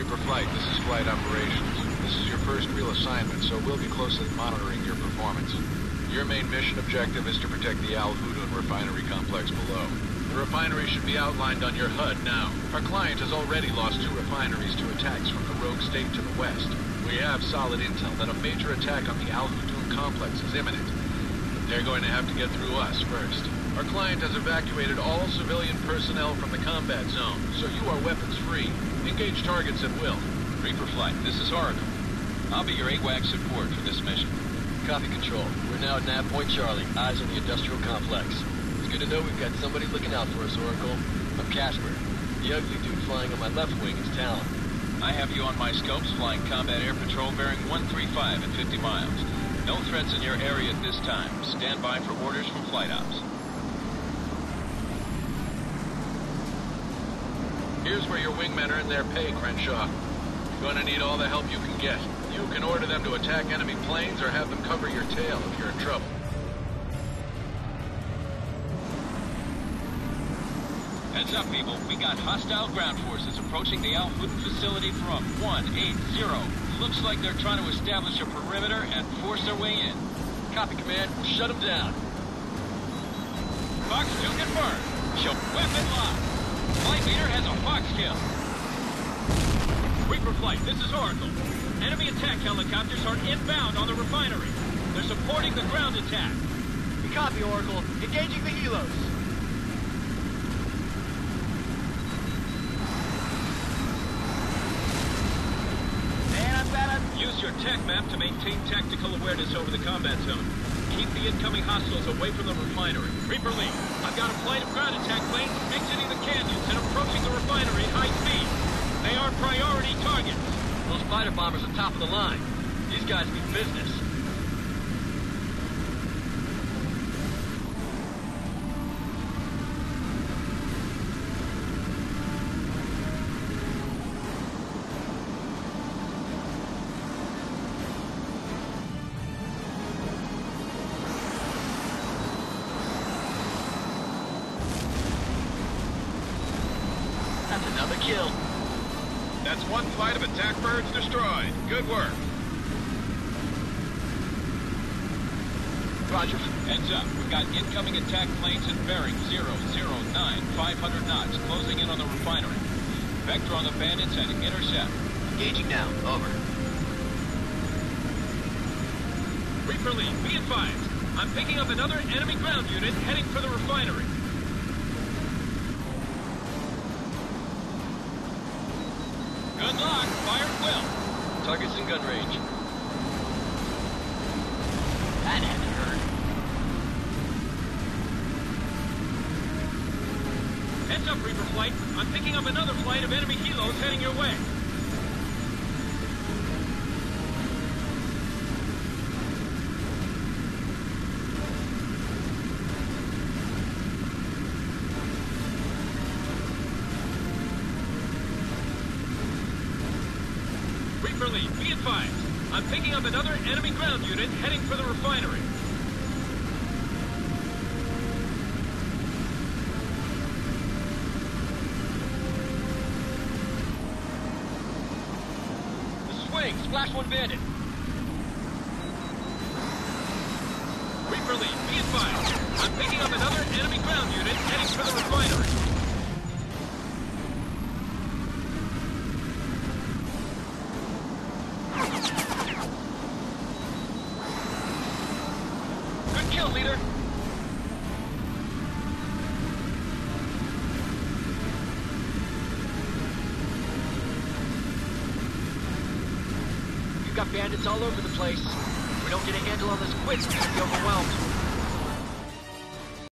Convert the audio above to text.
Reaper Flight, this is Flight Operations. This is your first real assignment, so we'll be closely monitoring your performance. Your main mission objective is to protect the Al Hudun refinery complex below. The refinery should be outlined on your HUD now. Our client has already lost 2 refineries to attacks from the rogue state to the west. We have solid intel that a major attack on the Al Hudun complex is imminent. They're going to have to get through us first. Our client has evacuated all civilian personnel from the combat zone, so you are weapons free. Engage targets at will. Reaper Flight, this is Oracle. I'll be your AWAC support for this mission. Copy, Control. We're now at Nav Point Charlie, eyes on the industrial complex. It's good to know we've got somebody looking out for us, Oracle. I'm Casper. The ugly dude flying on my left wing is Talon. I have you on my scopes flying combat air patrol bearing 135 at 50 miles. No threats in your area at this time. Stand by for orders from flight ops. Here's where your wingmen earn their pay, Crenshaw. You're gonna need all the help you can get. You can order them to attack enemy planes or have them cover your tail if you're in trouble. Heads up, people. We got hostile ground forces approaching the Al Hudun facility from 180. Looks like they're trying to establish a perimeter and force their way in. Copy, Command. We'll shut them down. Fox 2 confirmed. Show weapon lock. Flight leader has a Fox kill. Reaper Flight, this is Oracle. Enemy attack helicopters are inbound on the refinery. They're supporting the ground attack. We copy, Oracle. Engaging the helos. Use your tech map to maintain tactical awareness over the combat zone. Keep the incoming hostiles away from the refinery. Reaper Lee, I've got a flight of ground attack planes exiting the canyons and approaching the refinery at high speed. They are priority targets. Those fighter bombers are top of the line. These guys mean business. That's another kill. That's 1 flight of attack birds destroyed. Good work. Roger. Heads up. We've got incoming attack planes at bearing 009, 500 knots, closing in on the refinery. Vector on the bandits and intercept. Engaging now. Over. Reaper Lee, be advised. I'm picking up another enemy ground unit heading for the refinery. Good luck. Fire at will. Target's in gun range. That had to hurt. Heads up, Reaper Flight. I'm picking up another flight of enemy helos heading your way. Reaper Lee, be advised. I'm picking up another enemy ground unit heading for the refinery. The swing! Splash one bandit! Reaper Lee, be advised. I'm picking up another enemy ground unit heading for the refinery. Kill, leader! We've got bandits all over the place. If we don't get a handle on this quick, we're gonna be overwhelmed.